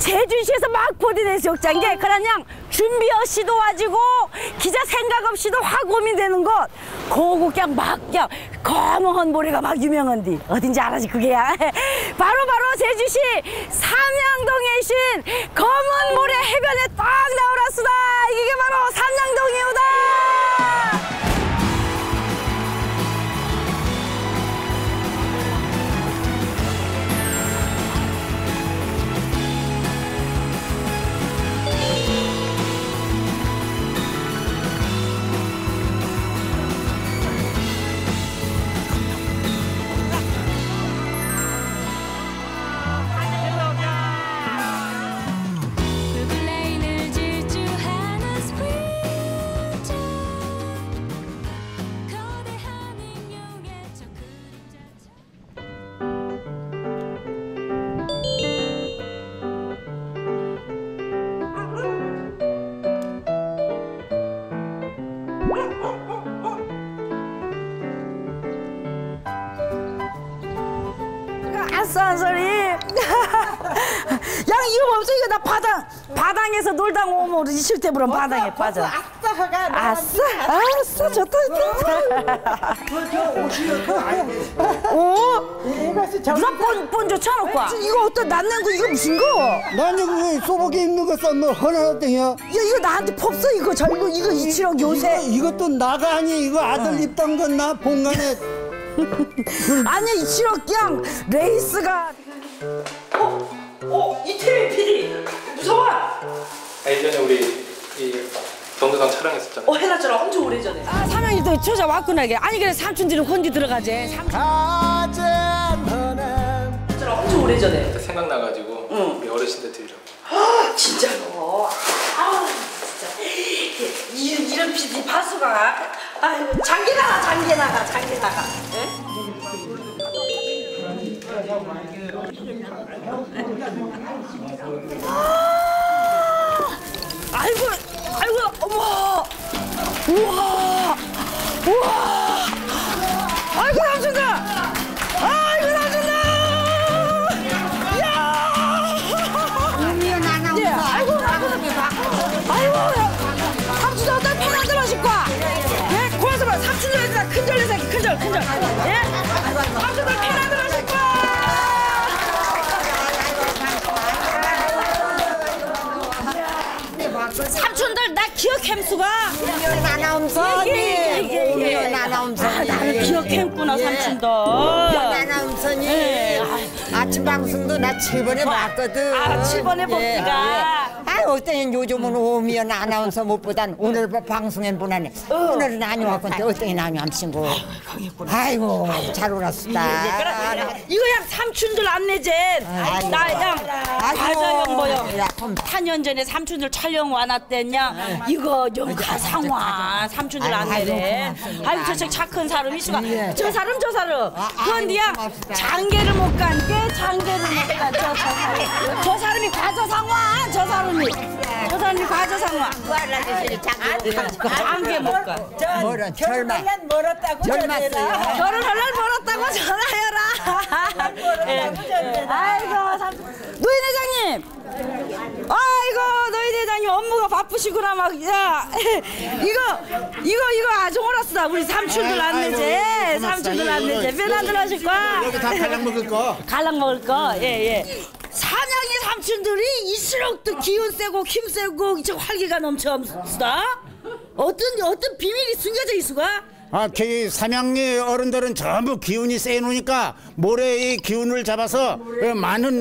제주시에서 막 보던 해수욕장 게 그냥 준비 없이도 와지고 기자 생각 없이도 확 고민되는 것 그거 그냥 막 그냥 검은 모래가 막 유명한디 어딘지 알아지 그게야 바로 제주시 삼양동에 있신 검은 모래 해변에 딱 나오라수다 이게 바로 삼양동이오다. 아싸한 소리. 야 이거 없어 이거 나 바당에서 놀다 오면 이실 때 부른 바당에 빠져. 아싸 좋다. 누가 본저 쳐놓고 이거 어떤 낫는 이거 무슨 거? 나는 그 소복에 입는 거 써 뭐 하나였더냐? 야 이거 나한테 법써 이거 이거 이치렁 요새. 이것도 나가 아니 이거 아들 입던 건 나 본간에. 아니 이치렁 그냥 레이스가. 이태민 PD 무서워. 예전에 우리 이 경도상 촬영했었잖아. 해놨잖아 엄청 오래전에. 삼양이 또 찾아왔구나 이게. 아니 그래 삼촌들은 혼자 들어가지. 삼촌. 엄청 오래전에. 생각나가지고 우리 어르신들 드리려고. 진짜로. 진짜. 이런 PD 파수가. 아이고 장계 나가. 에? 아이고 어머. 우와. 아이고 삼촌들. 삼촌들 어떤 펜 안 들어실 거야? 예? 고마서 봐. 삼촌들 큰절 예? 삼촌들 펜 안 들어실 거야? 삼촌들 나 기억햄수가 아나운서 예. 아나운서 나를 기억했구나 삼촌들. 아나운서니 아침 방송도 나 7번에 봤거든. 7번에 복귀가. 어떤 요즘은 오면 아나운서 못 보단 오늘 방송엔 보나네. 오늘은 아니왔건데 어떤 아니암신고. 아이고 잘 오랐다. 이거 양 삼촌들 안내제. 나양 가자형 뭐요. 4년 전에 삼촌들 촬영 와놨댔냐. 이거 영가상화 삼촌들 안내래. 아이고 저 착한 사람 이수가. 저 사람 그런데 양 장계를 못 간게 저 사람이 과저상화 저 사람이 과저상화. 장계 못 가. 뭐라 절마. 멀었다고 젊었어요. 결혼할 날 멀었다고 전화해라. 아이고 노인 회장님. 아이고 노인 회장님 업무가 바쁘시구나 막. 야 이거 아주 오랐어. 우리 삼촌들 안내제. 삼촌들 안내제. 편안들 하실 거야. 여기 다 갈랑 먹을 거. 갈랑 먹을 거. 예. 삼양의 삼촌들이 이수록 또 기운 세고 힘 세고 저 활기가 넘쳐서 어떤 비밀이 숨겨져 있수가? 그 삼양리 어른들은 전부 기운이 세 놓으니까 모래의 기운을 잡아서 많은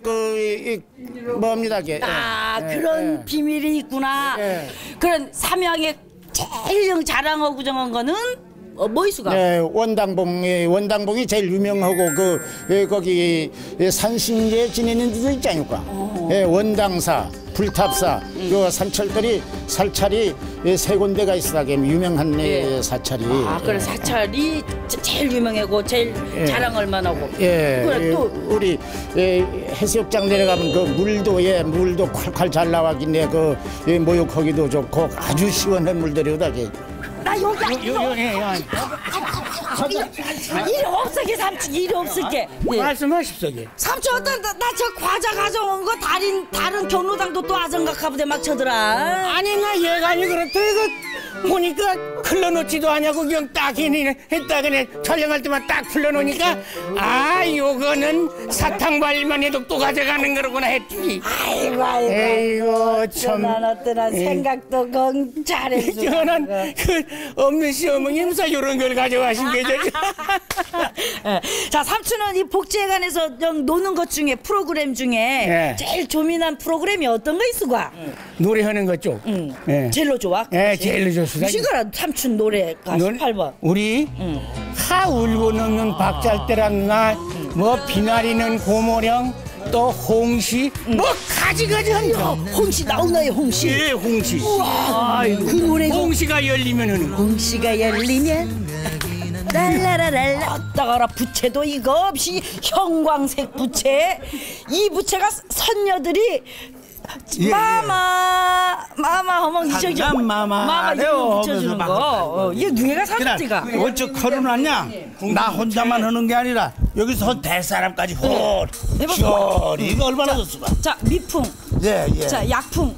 뭡니다. 그런 비밀이 있구나. 그런 삼양의 제일 자랑하고 정한 거는 뭐 이수가? 원당봉이 제일 유명하고 거기 산신제 지내는 데도 있지 않을까? 원당사, 불탑사, 그 산철들이 살찰이 세 군데가 있어게 유명한 사찰이. 그래 사찰이 제일 유명하고 제일 자랑할 만하고. 그래 또 우리 해수욕장 내려가면 그 물도 콸콸 잘 나와긴데 그 목욕하기도 좋고 아주 시원한 물들이오다. 나 여기 일이 없을게 삼촌 일이 없을게. 말씀하십시오. 삼촌 어떤 나 저 과자 가져온 거 다른 경로당도 또 아정각하부대 막 쳐더라. 아니 나 예감이 그렇다 이거 보니까 흘러놓지도 않냐고 그냥 딱 했다 그네 촬영할 때만 딱 흘러놓으니까 아 요거는 사탕발만 해도 또 가져가는 거로구나 했지. 아이고 참. 난 어떠한 생각도 잘해줘. 저는 그 없는 시어머님사 이런 걸 가져가신 게죠. 자 삼촌은 이 복지회관에서 노는 것 중에 프로그램 중에 예. 제일 조민한 프로그램이 어떤 거 있을까? 노래하는 것 쪽. 예. 제일로 좋아? 예, 제일로 좋습니다. 무슨 거라 삼촌 노래가 18번. 우리 하 울고 넘는 박잘대랑 나 뭐 비나리는 고모령 또 홍시 뭐 가지가지 한다. 홍시 나오나요 홍시? 예, 홍시. 그 노래가 홍시가 열리면 하는 거. 홍시가 열리면 랄라라랄라 따가라 부채도 이거 없이 형광색 부채. 이 부채가 선녀들이 마마 어머 이저기 마마 이거 붙여주는 거. 이게 누가 사는지가 어쩌 걸어놨냐? 나 혼자만 하는 게 아니라 여기서 대사람까지 홀 이거 얼마나 좋습니까? 자 미풍 예. 자 약풍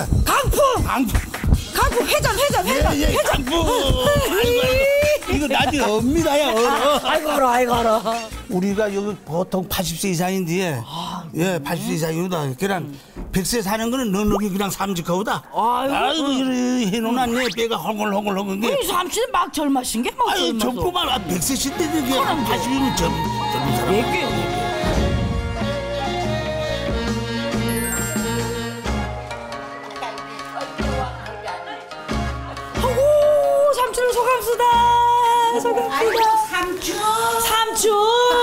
강풍 회전 강풍. 아이고, 이거 나중에 업니다야 아이고 알아 우리가 여기 보통 80세 이상인데 예 80세 이상이다. 그냥 100세 사는 거는 너너기 그냥 삼직하오다. 아이고 이래 해놓았네. 배가 헐렁헐렁 게. 우리 삼촌은 막 젊으신 게 막 아유 젊구만. 100세 시대는 이게 80이면 젊은 사람. 아이고 삼촌을 소감수다. 삼촌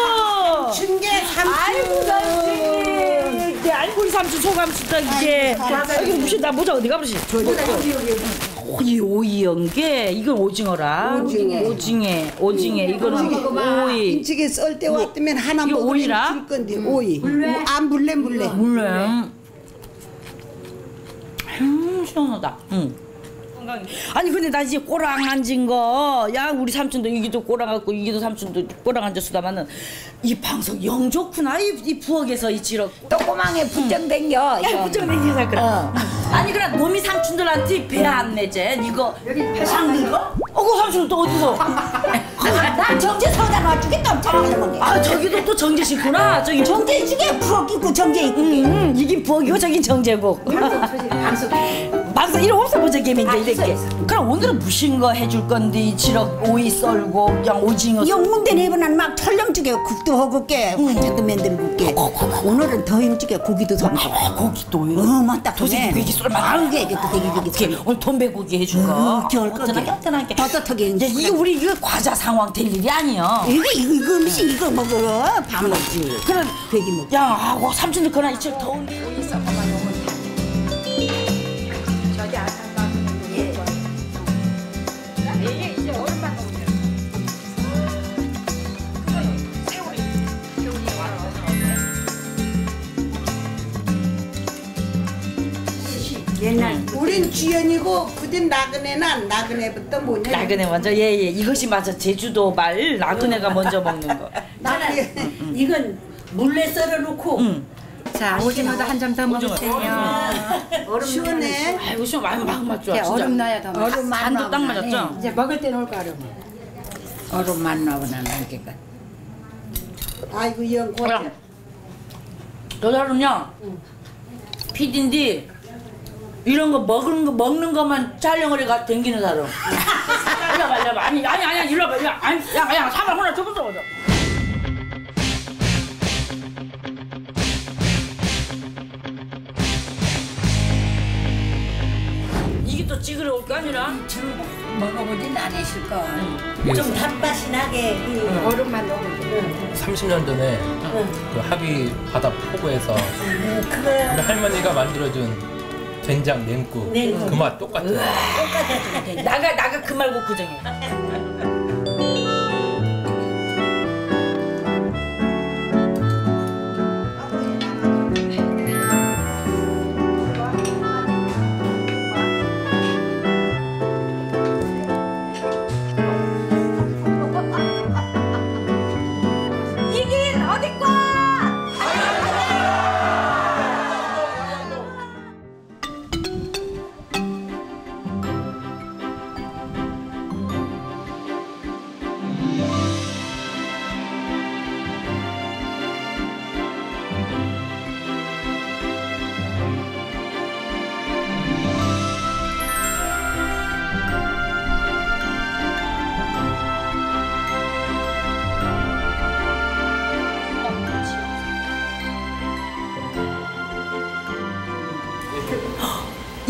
아이고 삼촌 아이고 우리 삼촌 소감수다 이게. 이거 무슨 나 모자 어디 가버리지? 이 오이 연게 이건 오징어라. 오징어 이거는 오이. 인치게 썰 때 왔으면 하나 이거 먹으면 오이라? 줄 건데 오이. 아 물레. 시원하다. 아니 근데 나 이제 꼬랑 앉은 거, 야 우리 삼촌도 이기도 꼬랑 앉고 이기도 삼촌도 꼬랑 앉았으다마는 이 방송 영 좋구나. 이 부엌에서 이 지럭 조그맣게 부정댕겨. 야 부정내기 살 거라. 아니 그럼 놈이 삼촌들한테 배 안 내제 이거 상는 거? 그 삼촌은 또 어디서? 난 정제 사다 놔주겠다. 잘하는 아 저기도 또 정제 씨구나. 저기 정제 중에 부엌 있고 정제 있고. 이긴 부엌이고 저긴 정제고. 방송 이런 없어 보자 개민데 이렇게. 그럼 오늘은 무슨 거 해줄 건데 지럭 오이 썰고 그냥 오징어. 영문대 네번은 막 철렁찌개 국도 허겁게 화채도 만들고게. 오늘은 더 힘찌게 고기도 담고. 고기도요. 맞다. 도색이 고기 썰만. 아우게 이게 되게 오늘 돈배고기 해준 거. 겨울 거게. 튼튼하게. 떳떳하게. 이게 우리 이거 과자 상황 될 일이 아니야. 이거 음식 이거 먹으러 밥 먹지. 그럼 고기 먹. 야 하고 삼촌들 그날 이제 더운데 오이 썰어만 오면. 옛날 우린 주연이고 그든 나그네는 나그네부터 뭐냐. 나그네 먼저 예예 이것이 맞아 제주도 말 나그네가 먼저 먹는 거. 나는 이건 물레 썰어놓고 자, 오징어도 한 점 더 먹으세요. 시원해. 아이고 좀 많이 막 맞죠. 진짜. 얼음 넣어야 더 맛있어. 간도 딱 맞았죠. 이제 먹을 때 넣을까 얼음. 얼음만 나오나 나게가. 아이고 이형 그냥 여자는요 피디인데 이런 거 먹는 것만 촬영을 해가 댕기는 사람. 일로 와 아니 일로 와 야 사발 하나 줘보자. 이게 또 찌그러 올 거 아니라 먹어보진 않으실 거. 좀 단맛이 나게 얼음만 넣으면 30년 전에 그 합의 바다 포구에서 우리 할머니가 만들어준 된장 냉국 그 맛 똑같아요. 나가 그 말고 그 정해.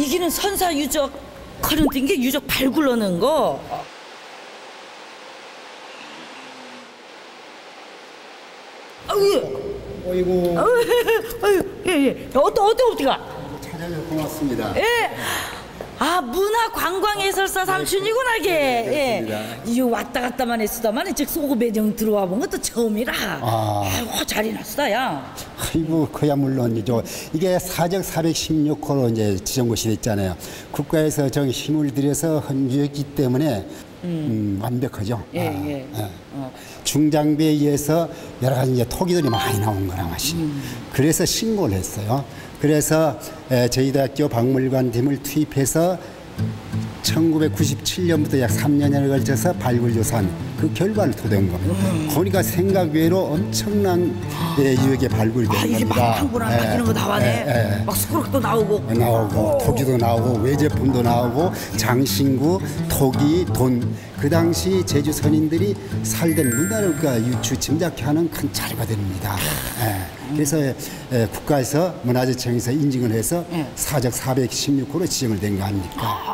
이기는 선사 유적 그런 게 유적 발굴러 넣은 거. 어이구. 아유, 예. 어디가? 찾아줘서 고맙습니다. 예. 아, 문화관광해설사 삼촌이구나, 이게. 예. 이 왔다 갔다만 했으다만, 즉, 소고배정 들어와 본 것도 처음이라. 아이고, 잘 해놨다, 야. 아이고, 그야 물론이죠. 이게 사적 416호로 이제 지정 곳이 됐잖아요. 국가에서 정 힘을 들여서 헌주했기 때문에 완벽하죠. 예. 중장비에 의해서 여러 가지 이제 토기들이 많이 나온 거라 맛이. 그래서 신고를 했어요. 그래서 저희 대학교 박물관 팀을 투입해서 1997년부터 약 3년에 걸쳐서 발굴조사한 그 결과를 토대한 겁니다. 그러니까 생각 외로 엄청난 유역의 발굴이 된 겁니다. 이게 막 한구나 이런 거 나와네. 막 스크록도 나오고 토기도 나오고 외제품도 나오고 장신구, 토기, 돈. 그 당시 제주 선인들이 살던 문화를 유추 짐작하는 큰 자료가 됩니다. 그래서 국가에서 문화재청에서 인증을 해서 사적 416호로 지정을 된 거 아닙니까?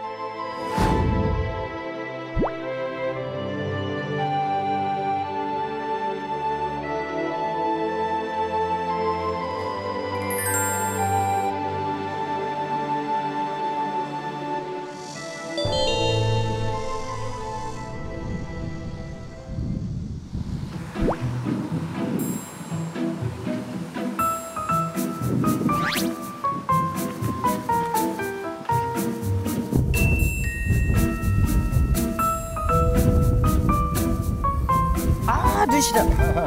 눈시다.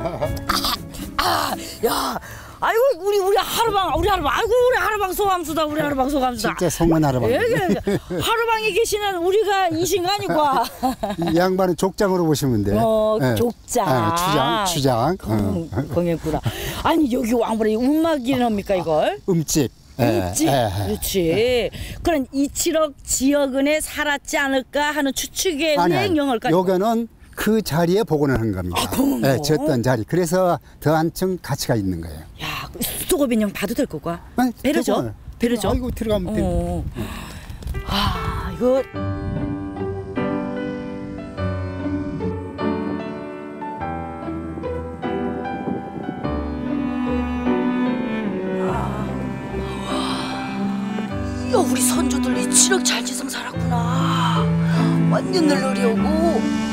야, 아이고 우리 하루방, 아이고 우리 하루방 소감수다, 진짜 성원 하루방. 예, 하루방에 계시는 우리가 이신가니까. 이 양반은 족장으로 보시면 돼. 족장. 추장. 공연구나. 아니 여기 왕벌이 음악이랍니까 이걸? 음집. 음집. 그렇지. 그럼 2,7억 지역은에 살았지 않을까 하는 추측에 의한 영월까지. 요거는 그 자리에 복원을 한 겁니다. 졌던 자리. 그래서 더 한층 가치가 있는 거예요. 야, 수도고빈형 봐도 될 거까? 배려죠? 아이고, 들어가면 돼. 아, 이거. 야, 우리 선조들이 7억 잘지성 살았구나. 완전 널널이오고.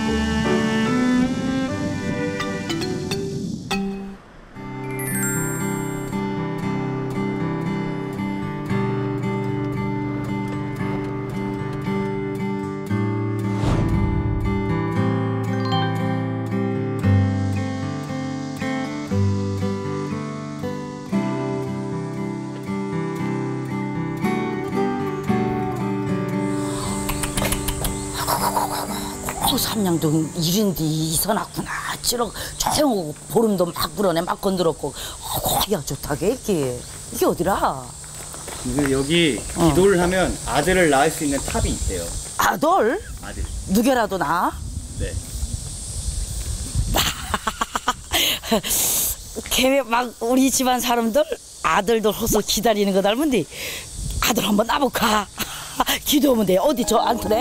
삼양동 1인디 이선았구나. 7억 조용 보름도 막 불어내 막 건드렸고. 거기가 좋다게 이게 어디라? 이게 여기 기도를 하면 아들을 낳을 수 있는 탑이 있대요. 아들? 아들. 누구라도 낳아? 네. 걔 막 우리 집안 사람들 아들들 호서 기다리는 거 닮은데 아들 한번 낳아볼까? 기도하면 돼. 어디 저 안 그래?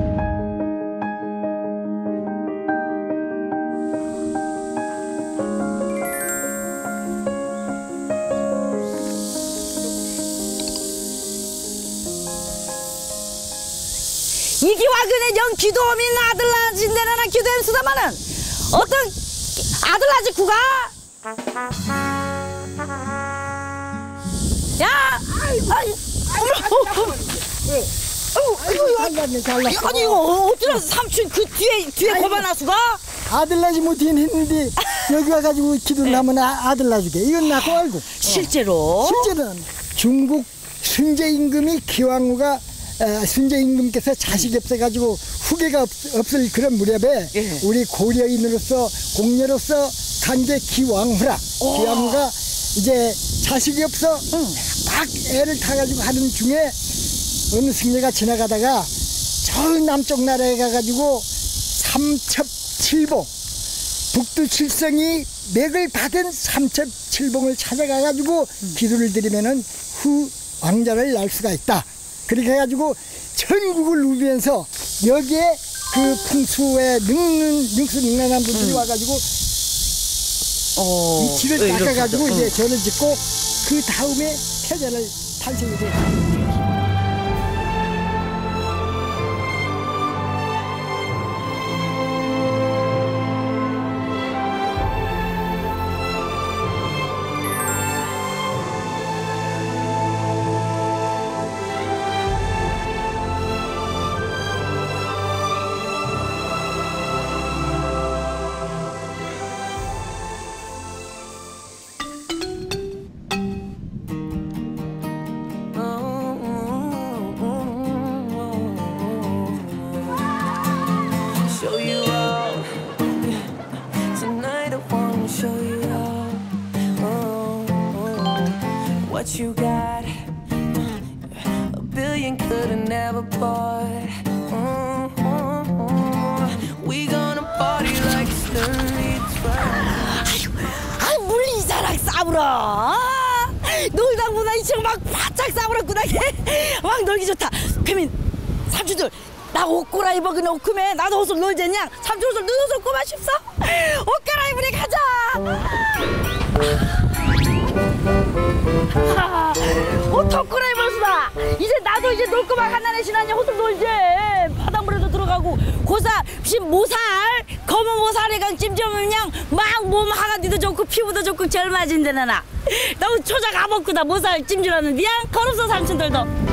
이기와 그네 영 기도하면 아들 낳아진 데나 기도하면 수다마는 어떤 아들 낳지 구가? 야! 아니 이거 어쩌라 삼촌 그 뒤에 고만하수가? 아들 낳지 못하긴 했는데 여기 와가지고 기도를 하면 아들 낳아주게. 이건 낳고 알고. 실제로는 중국 순제 임금이 기왕후가 순제 임금께서 자식이 없어가지고 후계가 없을 그런 무렵에 우리 고려인으로서 공녀로서 간제 기왕후라. 기왕후가 이제 자식이 없어 막 애를 타가지고 하는 중에 어느 승려가 지나가다가 저 남쪽 나라에 가가지고 삼첩칠봉 북두칠성이 맥을 받은 삼첩칠봉을 찾아가가지고 기도를 드리면은 후 왕자를 낳을 수가 있다. 그렇게 해가지고 전국을 누비면서 여기에 그 풍수에 능수능란한 분들이 와가지고 이 길을 닦아가지고 이제 절을 짓고 그 다음에 표전을 탄생이 돼요. What you got, a billion could've never bought. We gonna party like it's 3012. 아이 물리사랑 싸우라. 놀다보다 이 친구 막 바짝 싸우랬구나. 막 놀기 좋다. 그러면 삼촌들 나 옷 갈아입어 그냥 옷구매 나도 옷을 놀자냐. 삼촌들 너 옷을 꼬마 싶어? 옷 갈아입으래 가자. 옷 턱구나 입었으나 이제 나도 이제 놀 거만 하나네 신하냐. 옷을 놀지. 바닷물에도 들어가고 고사 모살 검은 모살에강 찜질하면 그냥 막 몸 하가디도 좋고 피부도 좋고 젊어진다나. 나 초작 아먹구다 모살 찜질하는 니야. 걸었어 삼촌들도.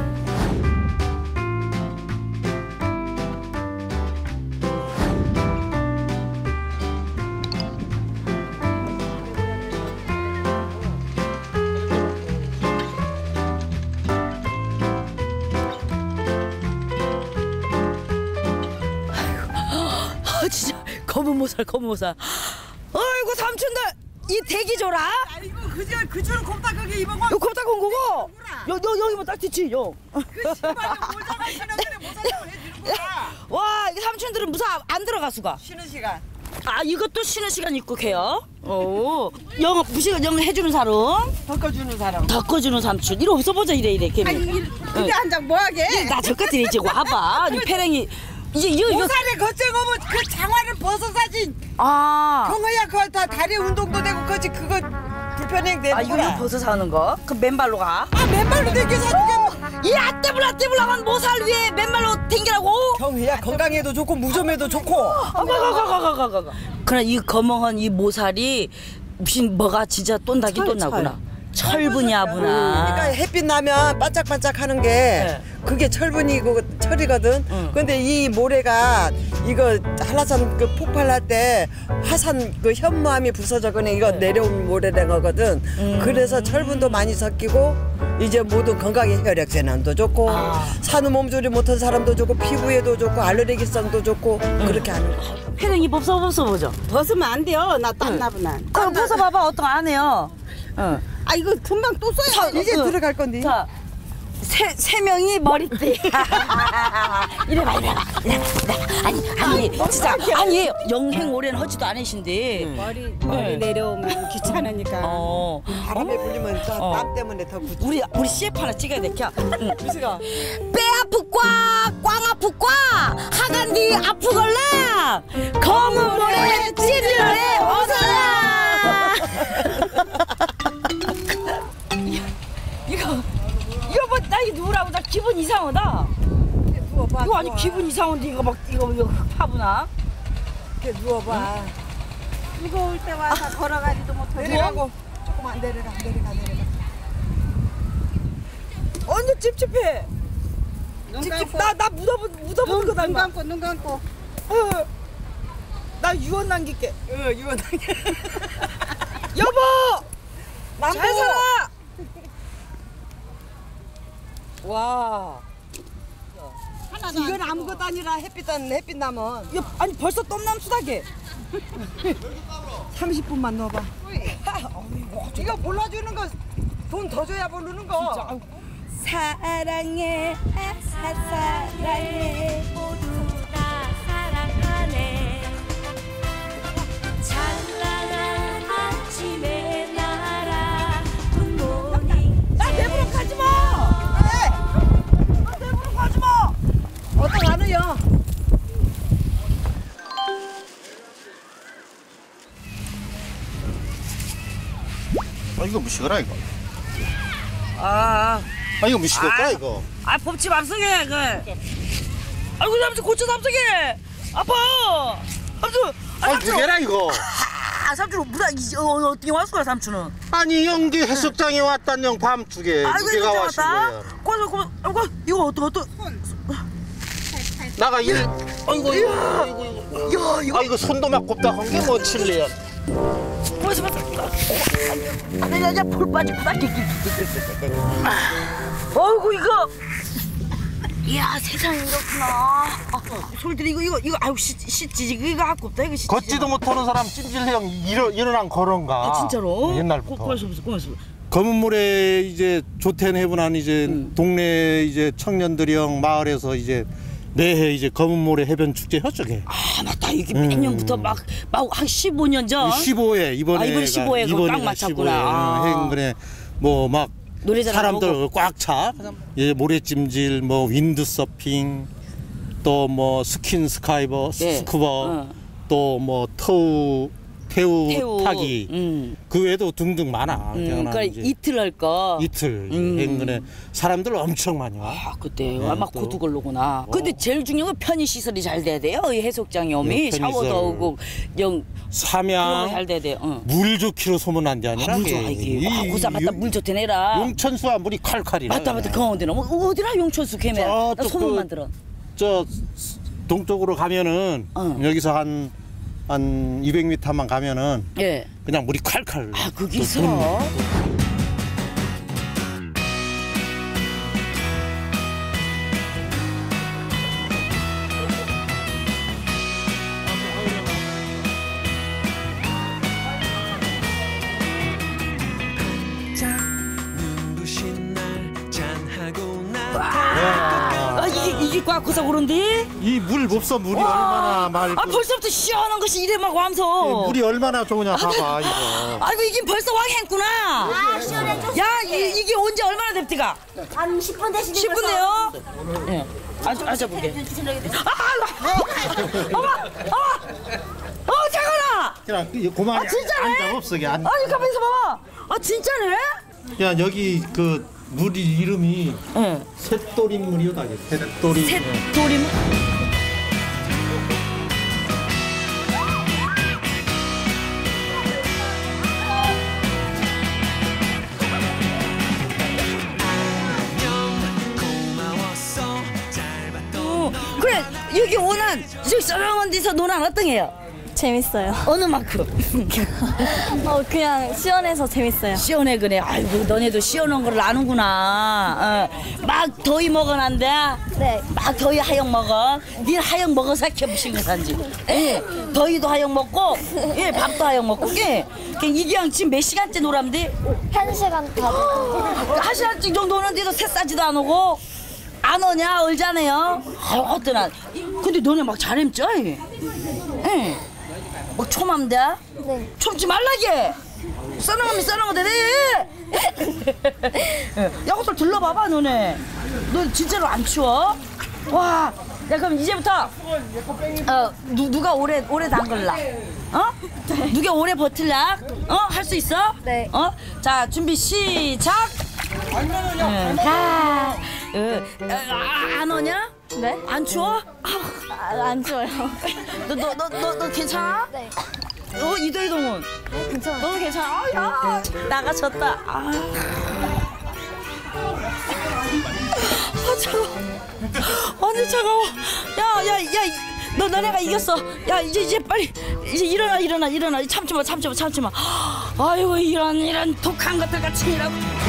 진짜 검은 모살. 어이구 삼촌들 이 대기 줘라. 아이고 그저는 곰탕하게 입어봐. 요 곰탕 온 거고. 여기만 딱 뒤치 요. 그 신발도 모자가 신었는데 모자라고 해주는구나. 와 이게 삼촌들은 무사 안 들어가 수가. 쉬는 시간. 아 이것도 쉬는 시간 입국해요. 오 영어 무시가 영어 해주는 사람. 덮어주는 삼촌. 이리 없어 보자 이래. 아니 근데 한 장 뭐하게? 나 저것들이 이제 와봐. 이 패랭이. 이제 모살에 걱정하면 그 장화를 벗어사지. 경어야 그거 다 다리 운동도 되고 그지 그거 불편해 되는 이거 벗어서 하는 거? 그 맨발로 가? 맨발로 댕겨서 하는 이 아떼불한 모살 위에 맨발로 댕기라고? 경어야 건강에도 좋고 무좀에도 좋고. 가. 그래 이 검어한 이 모살이 무슨 뭐가 진짜 똔다기 똔나구나. 철분이야구나. 그러니까 햇빛 나면 반짝반짝 하는 게 그게 철분이고 철이거든. 근데 이 모래가 이거 한라산 그 폭발할 때 화산 그 현무암이 부서져거나 이거 내려온 모래된 거거든. 그래서 철분도 많이 섞이고 이제 모든 건강에 혈액순환도 좋고 산후 몸조리 못한 사람도 좋고 피부에도 좋고 알레르기성도 좋고 그렇게 하는 거. 패랭이 벗어보죠. 벗으면 안 돼요. 나 땀나구나. 그럼 벗어봐봐. 어떤 안 해요. 이거 금방 또 써야 돼. 이제 들어갈 건데. 자, 세 명이 머리띠. 이래봐. 아니, 진짜. 아니, 영행 오래는 하지도 않으신데. 머리 내려오면 귀찮으니까. 바람에 불리면 땀 때문에 더 굳지. 우리 CF 하나 찍어야 돼, 켜. 미스가. 배 아프과, 꽝 아프과, 하간디 아프걸라. 검은 모래 찔러래 어서라. 이거 뭐 나 이거 누구라고 나 기분 이상하다. 누워봐. 이거 아니 기분 이상한데 이거 파구나. 이렇게 누워봐. 무거울 때 와서 걸어가지도 못하고. 내려가고 조금만 내려가. 언니 찝찝해. 나 묻어보는 거다. 눈 감고. 나 유언 남길게. 유언 남겨. 여보. 잘 살아. 와. 이건 아무것도 아니라 햇빛 나면. 아니 벌써 똠남수다게. 30분만 넣어봐. 이거 몰라주는 거 돈 더 줘야 모르는 거. 사랑해 사랑해 모두 다 사랑하네. 찬란한 아침의 나라 굿모닝. 나 내버려 가지 마. 이거 무시거라 이거. 아 이거 무시겠다 이거. 법치 맘속에 그. 아이고 삼촌 고쳐 삼속에 아파. 삼촌. 무게라 이거. 삼촌 어떻게 왔어 삼촌은? 아니 연기 해수욕장에 왔단 영 밤중에 무게가 왔어 거야. 아이고 이거 어떠? 나가 일. 아이고. 이거 손도 막 곱다 한 게 뭐 칠래야. 맞아. 야, 불 빠졌구나. 어이구 이거. 이야 세상에 이렇구나. 솔들이 이거 아유 씻지 이거 갖고 없다 이거 씻지. 걷지도 못하는 사람 찜질형 일어난 거런가. 진짜로? 옛날부터. 고맙소. 검은 모래 이제 조텐 해분한 이제 동네 이제 청년들이형 마을에서 이제 매해 이제 검은 모래 해변 축제 했죠. 맞다. 이게 몇 년부터 막 한 15년 전. 15회 이번에 15회 딱 맞췄구나. 그래 뭐 막 사람들 꽉 차. 예, 모래찜질, 뭐 윈드서핑, 또 뭐 스킨 스카이버, 스쿠버, 또 뭐 태우 타기. 그 외에도 등등 많아. 그러니까 이틀 할 거. 이틀. 그래 사람들 엄청 많이 와. 그때 막 고두걸로구나. 근데 제일 중요한 건 편의 시설이 잘 돼야 돼요. 이 해수욕장이 오면 샤워도 오고 삼양 잘 돼야 돼요. 물 좋기로 소문난 게 아니라. 물 좋아 이게. 고사 맞다 물 좋대 내라. 용천수와 물이 칼칼이라. 맞다. 그 어디나 어디나 용천수 개면 나 소문만 들어. 저 동쪽으로 가면은 여기서 한 200m만 가면은 그냥 물이 칼칼. 거기서. 이게 꽉 고사 그런데? 이 물 없어 물이 얼마나 맑고. 벌써부터 시원한 것이 이래 막 와면서. 물이 얼마나 좋으냐 봐봐 이거. 아이고 이긴 벌써 왕했구나. 시원해졌어. 야 이게 언제 얼마나 됩니까? 한 10분 대신 10분 돼요? 네. 앉아볼게. 어머 잠깐만. 그냥 고만이 진짜네? 앉아 없어 이게. 아니 가만 있어 봐봐. 진짜네? 야 여기 그 물이 이름이 쇳돌인 물이다. 쇳돌인. 쇳돌인. 그래 여기 원한 저기 썰렁한 데서 논한 어떤해요? 재밌어요. 어느 만큼? 그냥 시원해서 재밌어요. 시원해 그래. 아이고 너네도 시원한 걸 아는구나. 막 더위 먹어난데. 네. 막 더위 하영 먹어. 니 하영 먹어서 겹친 거 산지. 예. 더위도 하영 먹고, 예 밥도 하영 먹고. 예. 이게 지금 몇 시간째 놀아면 돼? 1시간 다. 1시간쯤 정도 오는데도 새싸지도 안 오고. 안 오냐 얼자네요. 어떠나. 근데 너네 막 잘했죠? 예. 뭐 초맘대? 네. 춤지 말라게. 써나가면 써나가 되네. 야구들 들러봐봐 너네. 너 진짜로 안 추워? 와. 야 그럼 이제부터 누가 오래 담글라? 누가 오래 버틸라? 할 수 있어? 네. 자 준비 시작. 안 오냐? 네? 안 추워? 안 추워요. 너 괜찮아? 네. 이도희동은? 네, 괜찮아요. 너도 괜찮아? 야 나가셨다. 차가워. 아니 차가워. 야 너네가 이겼어. 야 이제 빨리 이제 일어나. 참지 마. 아이고 이런 독한 것들 같이 이라고.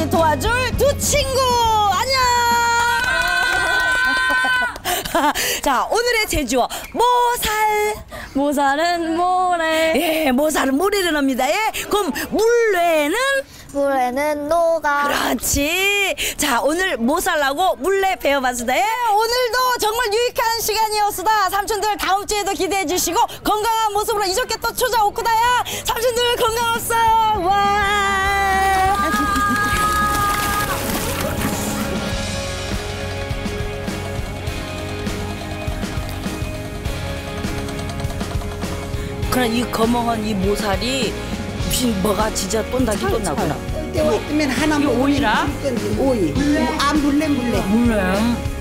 같이 도와줄 두 친구 안녕. 자, 오늘의 제주어 모살. 모살은 모래. 예, 모살은 모래를 합니다. 예, 그럼 물레는 모래는 노가. 그렇지. 자, 오늘 모살하고 물레 배워봤습니다. 예, 오늘도 정말 유익한 시간이었습니다. 삼촌들 다음 주에도 기대해 주시고 건강한 모습으로 이렇게 또 찾아오구다야. 삼촌들 건강합시다. 와. 그래, 이 거멍한 이 모살이 무슨 뭐가 진짜 똔다기 똔나구나. 때면 하나 먹으면 오이라 오이. 아 물레.